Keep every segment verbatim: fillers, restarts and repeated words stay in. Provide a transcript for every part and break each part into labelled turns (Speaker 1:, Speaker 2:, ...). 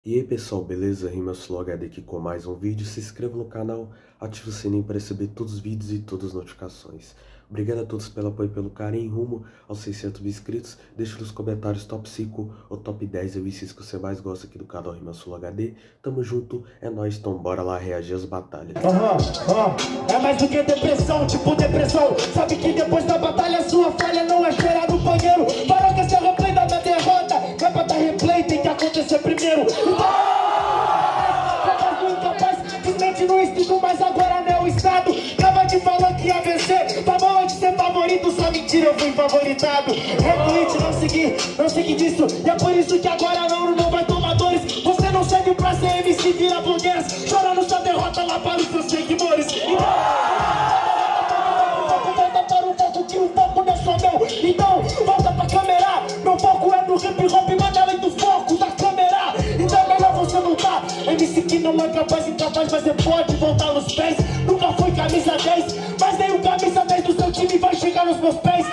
Speaker 1: E aí pessoal, beleza? RimaSlowHD aqui com mais um vídeo. Se inscreva no canal, ative o sininho para receber todos os vídeos e todas as notificações. Obrigado a todos pelo apoio e pelo carinho rumo aos seiscentos mil inscritos. Deixe nos comentários top cinco ou top dez M Cs que você mais gosta aqui do canal RimaSlowHD. Tamo junto, é nóis, então bora lá reagir às batalhas.
Speaker 2: Aham, aham, é mais do que depressão, tipo depressão. Sabe que depois da batalha sua falha não é chorar no banheiro. Parou que esse é o replay da minha derrota. Não é pra dar replay, tem que acontecer primeiro. No instinto, mas agora não é o estado. Tava te falando que ia vencer. Tava onde ser favorito, só mentira, eu fui favoritado. Retweet, não segui, não segui disso. E é por isso que agora não, não vai tomar dores. Você não serve pra ser M C, vira blogueiras. Chorando sua derrota lá para os seus seguidores. Então, volta para o foco, que o foco não é só meu. Então, volta pra câmera. Meu foco é no hip hop, manda além do foco da câmera. Então é melhor você voltar. M C que não é capaz, incapaz, mas você pode voltar nos pés. Nunca foi camisa dez, mas nem o camisa dez do seu time vai chegar nos meus pés.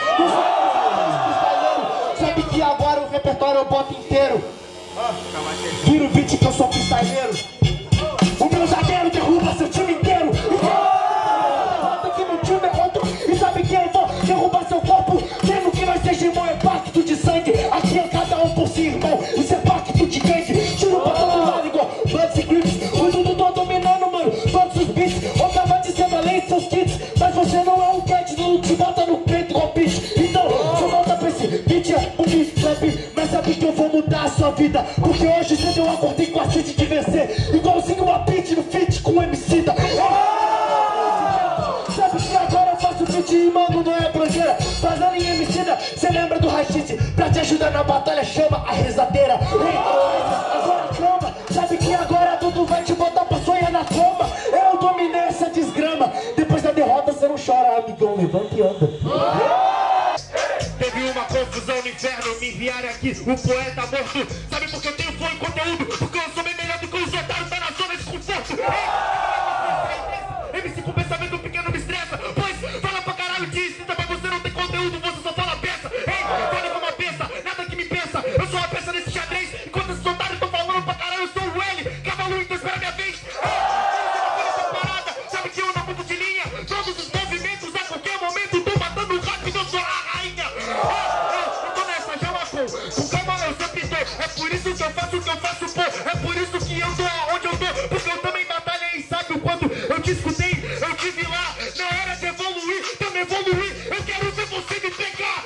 Speaker 2: Sabe que agora o repertório eu boto inteiro. Vira o beat que eu sou freestyleiro. O meu zagueiro derruba seu time inteiro. Volta que meu time é outro. E sabe que eu vou derrubar seu corpo. Mesmo que nós sejamos é pacto de sangue. Aqui é cada um por si, irmão. Isso é pacto de gangue. Tiro pra todo lado igual Bloods e Grips. O mundo tô dominando, mano, todos os beats. Ou tava de ser valente, seus kits. Mas você não é um cat, não te bota no peito igual bitch. Então, você volta pra esse beat, é um beat trap. Mas sabe que eu vou mudar a sua vida. Porque hoje cedo eu acordei com a sede de vencer. Igualzinho uma beat no feat com o M C da. Sabe que agora eu faço beat e mano, não é brojeira. Fazendo em M C da, cê lembra do Rashid. Pra te ajudar na batalha, chama a rezadeira. Agora calma, sabe que agora tudo vai te botar pra sonhar na coma. Eu dominei essa desgrama. Depois da derrota você não chora, amigão, levanta e anda. Teve uma confusão no inferno, me enviaram aqui, o poeta morto. Sabe por que eu tenho flow e conteúdo? Porque eu sou bem melhor do que os otários, tá na zona de conforto. M C com pensamento pequeno me estressa. Pois fala pra caralho de incita, mas você não tem conteúdo, você só fala peça. Ei, fala como uma peça, nada que me pensa. Eu sou uma peça nesse xadrez. Enquanto esses otários tão falando pra caralho, eu sou o L. Cavalo, então espera minha vez. Sabe que eu não mudo de linha. Todos os movimentos, a qualquer momento tô matando rápido, eu sou a rainha. Eu tô nessa, já marcou. Com calma eu sempre tô. É por isso que eu faço o que eu faço, pô. É por isso que eu tô aonde eu tô. Porque eu também batalhei, sabe o quanto eu te escutei. Eu tive lá, na hora de evoluir, também evoluir. Eu quero ver você me pegar.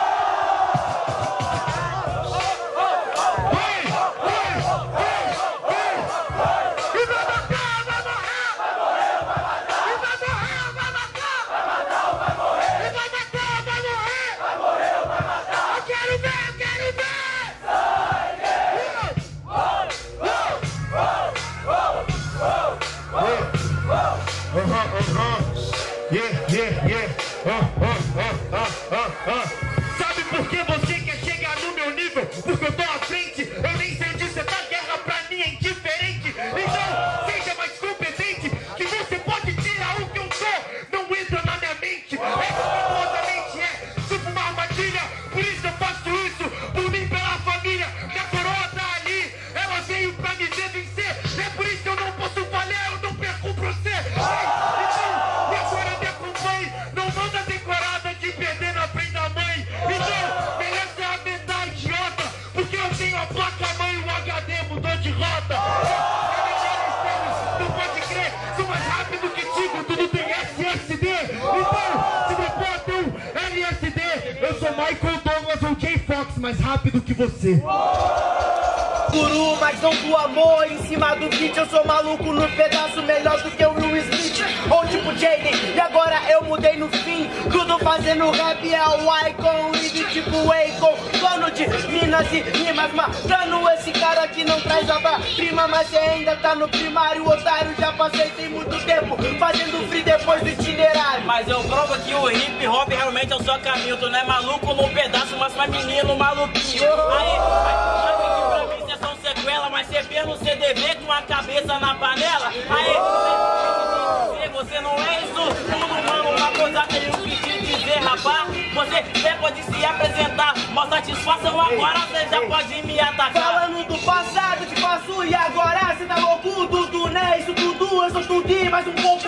Speaker 2: Yeah, yeah, yeah. Uh, uh, uh, uh, uh, uh. Sabe por que você quer chegar no meu nível? Porque eu tô à frente. Eu nem sei onde você tá, guerra pra mim é indiferente. Então, seja mais competente. Que você pode tirar o que eu tô. Não entra na minha mente. É completamente é tipo uma armadilha. Por isso eu faço isso. Por mim, pela família. Minha coroa tá ali. Ela veio pra me ver vencer. É por isso que eu não posso falhar. Eu não perco pra você. Não manda decorada de perder na frente da mãe. Então, melhor você aumentar idiota. Porque eu tenho a placa mãe e o H D mudou de rota. Não pode crer, sou mais rápido que Tigo, tudo tem S S D. Então, se me bota um L S D, eu sou Michael Douglas ou Jay Fox, mais rápido que você. Guru, mas não do amor. Em cima do beat eu sou maluco no pedaço, melhor do que o Will Smith ou tipo Jaden. E agora eu mudei no fim, tudo fazendo rap é o Icon e de tipo Akon. Dono de minas e rimas, matando esse cara que não traz obra-prima. Mas você ainda tá no primário, otário, já passei tem muito tempo fazendo free depois do itinerário.
Speaker 3: Mas eu provo que o hip hop realmente é o seu caminho. Tu não é maluco num pedaço, mas pra menino maluquinho. Aí, aí, sabe que pra mim você é só um sequela, mas você vê no C D V com a cabeça na panela. Aí, você não é isso tudo, mano. Uma coisa que eu quis dizer, rapaz. Você até pode se apresentar, mas satisfação agora você já pode me atacar.
Speaker 2: Falando do passado, de passado. faço e agora cê tá louco, Dudu, né? Isso tudo, eu sou tudo e mais um pouco.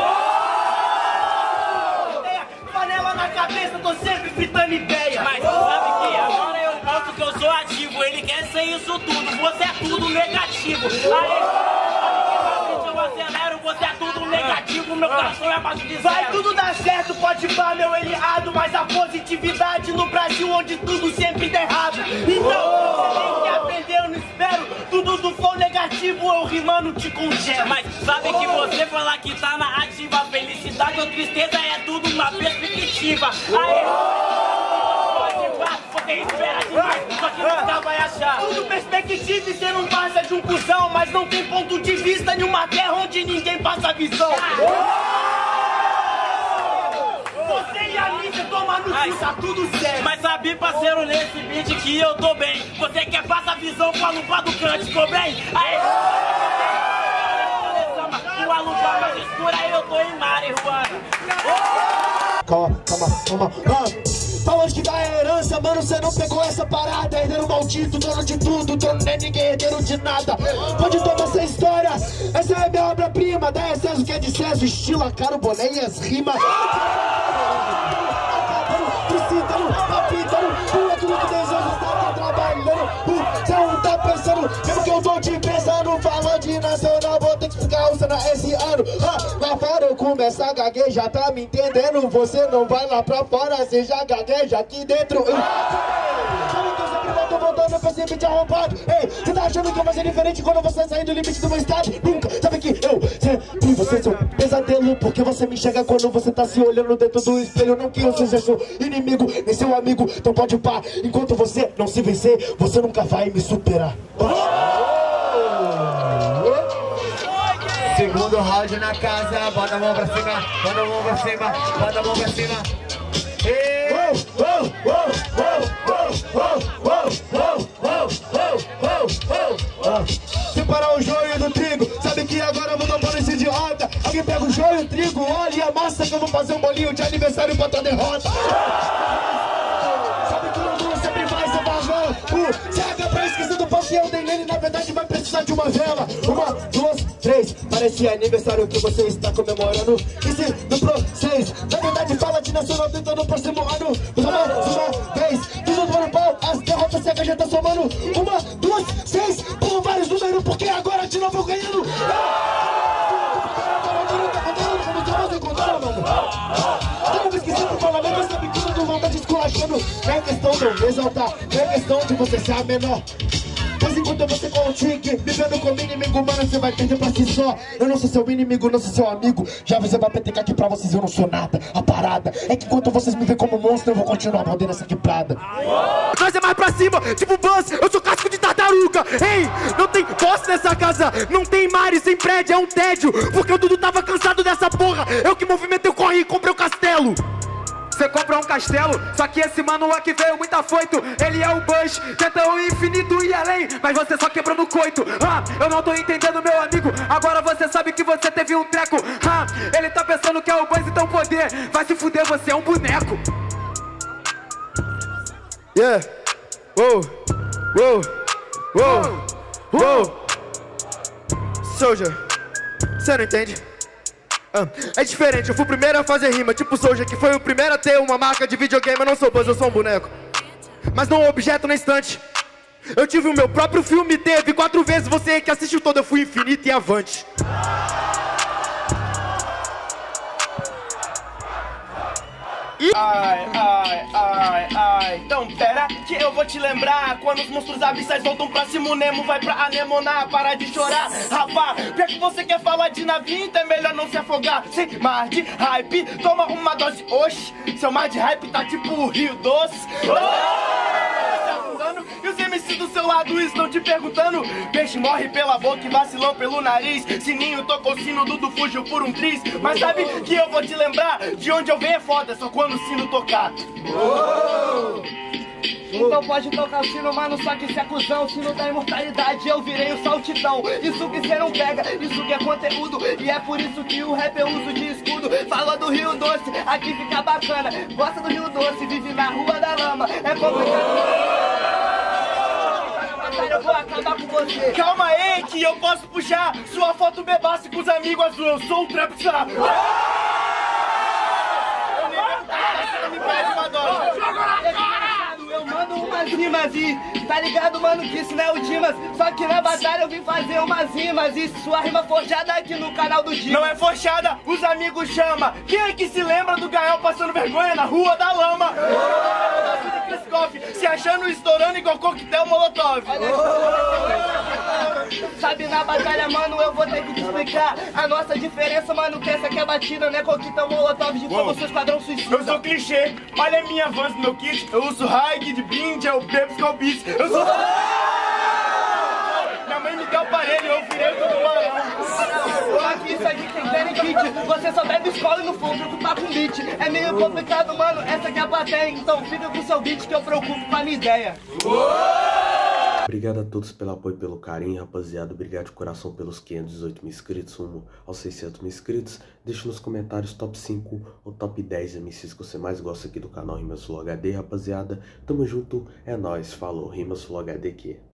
Speaker 2: Panela na cabeça, tô sempre fritando ideia.
Speaker 3: Mas sabe que agora eu mostro que eu sou ativo. Ele quer ser isso tudo, você é tudo negativo. Aí, eu acelero, você é tudo negativo. Meu coração é abaixo de zero.
Speaker 2: Vai tudo dar certo, pode pá, meu errado. Mas a positividade no Brasil, onde tudo sempre dá errado. Então, você tem que aprender, eu não espero. Tudo do flow negativo, eu rimando te congelo.
Speaker 3: Mas sabe que você falar que tá na ativa, felicidade ou tristeza é tudo uma perspectiva. Aí, pode pá, você espera demais, só que nunca vai achar.
Speaker 2: Tudo perspectiva e cê não passa de um cuzão. Mas não tem ponto de vista em uma terra onde ninguém passa a visão. Você e a mídia toma no cu, tá tudo certo.
Speaker 3: Mas sabe, parceiro, nesse beat que eu tô bem. Você quer passar visão com a lupa do cante, ficou bem? Aí, com a lupa mais escura, eu tô em marihuana.
Speaker 2: Calma, calma, calma, calma. Pra onde que vai a herança, mano, cê não pegou essa parada. Herdeiro maldito, dono de tudo, dono nem ninguém, herdeiro de nada. Pode tomar essa história, essa é minha obra-prima. Dá excesso que é de César, estilo, a cara, o boné e as rimas. Precitando, apitando, pula tudo que deseja, tá trabalhando. Cê não tá pensando, mesmo que eu tô te pensando. Falando de nacional, vou ter que explicar o cena esse ano. ah, Lá fora eu começo a gaguejar, tá me entendendo? Você não vai lá pra fora, você já gagueja aqui dentro. Sabe que eu sempre volto voltando pra esse beat arrombado. Ei, cê tá achando que eu vou ser diferente quando você sair do limite do meu estado? Nunca, sabe que eu sempre você seu pesadelo. Porque você me enxerga quando você tá se olhando dentro do espelho. Não que eu seja seu inimigo, nem seu amigo. Então pode pá, enquanto você não se vencer, você nunca vai me superar. Segundo round na casa, bota a mão pra cima, bota a mão pra cima, bota a mão pra cima. Separar o joio do trigo, sabe que agora eu vou tomar esse idiota. Alguém pega o joio e o trigo, olha e a massa que eu vou fazer um bolinho de aniversário pra tua derrota. Sabe que o mundo sempre vai ser barrão. O C H pra esquecer do pão que eu dei nele, na verdade vai precisar de uma vela. Uma, duas, três, parece aniversário que você está comemorando. E se no pro seis, na verdade fala de nacional tentando no próximo ano. Mais uma vez, tudo do ano pau, as derrotas C H já tá somando. Uma, duas, seis, por vários números, porque agora de novo eu ganhando. Estamos esquecendo o parlamento, sabe que todo mundo tá desculachando. Não é questão de eu me exaltar, não é questão de você ser a menor. Mas enquanto você contigo, vivendo como inimigo, mano, você vai perder pra si só. Eu não sou seu inimigo, não sou seu amigo. Já você vai petecar aqui pra vocês, eu não sou nada. A parada é que enquanto vocês me veem como monstro, eu vou continuar mordendo essa quebrada. Nós é mais pra cima, tipo Buzz, eu sou casco de tartaruga. Ei, não tem boss nessa casa, não tem mares sem prédio, é um tédio. Porque o Dudu tava cansado dessa porra. Eu que movimentei o corre e comprei o castelo. Você compra um castelo, só que esse mano aqui veio muito afoito. Ele é o Bush, tenta o infinito e além, mas você só quebrou no coito. Ah, eu não tô entendendo, meu amigo. Agora você sabe que você teve um treco. Ah, ele tá pensando que é o Buzz, então poder. Vai se fuder, você é um boneco. Yeah, wow, wow, wow, wow. Soldier, você não entende? Ah, é diferente, eu fui o primeiro a fazer rima, tipo Soldier, que foi o primeiro a ter uma marca de videogame. Eu não sou Buzz, eu sou um boneco, mas não um objeto na estante. Eu tive o meu próprio filme, teve quatro vezes, você que assistiu todo, eu fui infinito e avante. Ai, ai, ai, ai. Então pera que eu vou te lembrar. Quando os monstros abissais voltam pra cima, o Nemo vai pra anemonar. Para de chorar, rapá. Já que você quer falar de navio, então é melhor não se afogar. Sem mar de hype, toma uma dose. Oxi, seu mar de hype tá tipo o Rio Doce. E os M C do seu lado estão te perguntando. Peixe morre pela boca e vacilão pelo nariz. Sininho tocou o sino, Dudu fugiu por um triz. Mas sabe que eu vou te lembrar, de onde eu venho é foda, só quando o sino tocar. Oh! Então pode tocar o sino, mano, só que se é cuzão. Sino da imortalidade, eu virei o saltitão. Isso que cê não pega, isso que é conteúdo. E é por isso que o rap eu uso de escudo. Fala do Rio Doce, aqui fica bacana. Gosta do Rio Doce, vive na rua da lama. É complicado.
Speaker 4: batalha eu vou acabar com você.
Speaker 2: Calma aí, que eu posso puxar sua foto bebaça com os amigos azul. Eu sou o Trapstar. Eu me pede uma dose.
Speaker 4: Eu mando umas rimas e tá ligado, mano, que isso não é o Dimas. Só que na batalha eu vim fazer umas rimas e sua rima forjada aqui no canal do Dimas.
Speaker 2: Não é forjada, os amigos chama. Quem é que se lembra do Gael passando vergonha na Rua da Lama? Se achando estourando igual coquetel molotov.
Speaker 4: Sabe, na batalha, mano, eu vou ter que te explicar a nossa diferença, mano, que essa aqui é batida, né? Coquetel molotov de fogo, seu esquadrão suicida.
Speaker 2: Eu sou clichê, olha a minha Vans no meu kit. Eu uso High de Blind, é o Pepsi com o Beats. Eu sou... Minha mãe me deu aparelho, eu virei todo barão.
Speaker 4: Aqui, isso aqui tem Danny Kit. Você só bebe escola e não for preocupar com beat. É meio complicado, mano, essa aqui é a plateia. Então fica com o seu beat que eu preocupo com a minha ideia.
Speaker 1: Obrigado a todos pelo apoio e pelo carinho, rapaziada. Obrigado de coração pelos quinhentos e dezoito mil inscritos, rumo aos seiscentos mil inscritos. Deixa nos comentários top cinco ou top dez M Cs que você mais gosta aqui do canal Rimas Flow H D, rapaziada. Tamo junto, é nóis, falou, Rimas Flow H D aqui.